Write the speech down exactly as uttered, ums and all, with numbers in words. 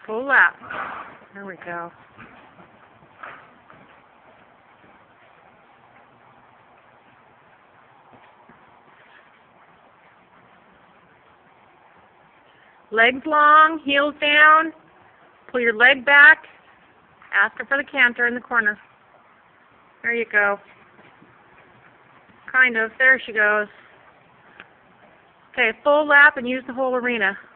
Full lap. There we go. Legs long, heels down. Pull your leg back. Ask her for the canter in the corner. There you go. Kind of. There she goes. Okay, full lap and use the whole arena.